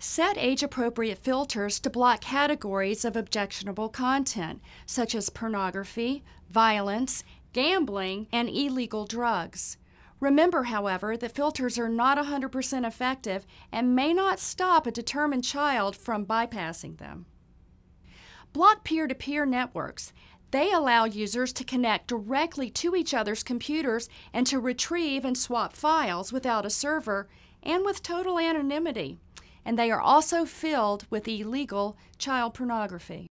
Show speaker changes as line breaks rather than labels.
Set age-appropriate filters to block categories of objectionable content, such as pornography, violence, gambling, and illegal drugs. Remember, however, that filters are not 100% effective and may not stop a determined child from bypassing them. Block peer-to-peer networks. They allow users to connect directly to each other's computers and to retrieve and swap files without a server and with total anonymity. And they are also filled with illegal child pornography.